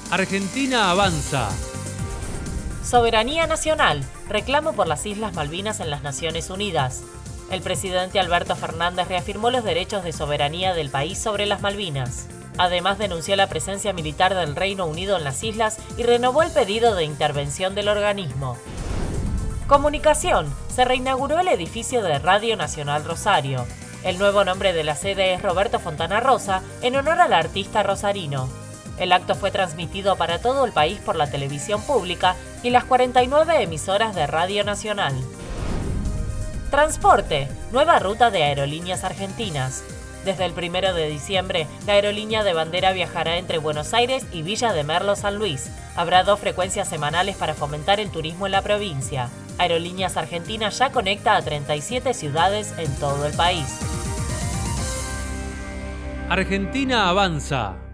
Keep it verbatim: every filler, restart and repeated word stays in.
Argentina avanza. Soberanía nacional. Reclamo por las Islas Malvinas en las Naciones Unidas. El presidente Alberto Fernández reafirmó los derechos de soberanía del país sobre las Malvinas. Además, denunció la presencia militar del Reino Unido en las islas y renovó el pedido de intervención del organismo. Comunicación. Se reinauguró el edificio de Radio Nacional Rosario. El nuevo nombre de la sede es Roberto Fontana Rosa, en honor al artista rosarino. El acto fue transmitido para todo el país por la televisión pública y las cuarenta y nueve emisoras de Radio Nacional. Transporte. Nueva ruta de Aerolíneas Argentinas. Desde el primero de diciembre, la aerolínea de bandera viajará entre Buenos Aires y Villa de Merlo San Luis. Habrá dos frecuencias semanales para fomentar el turismo en la provincia. Aerolíneas Argentinas ya conecta a treinta y siete ciudades en todo el país. Argentina avanza.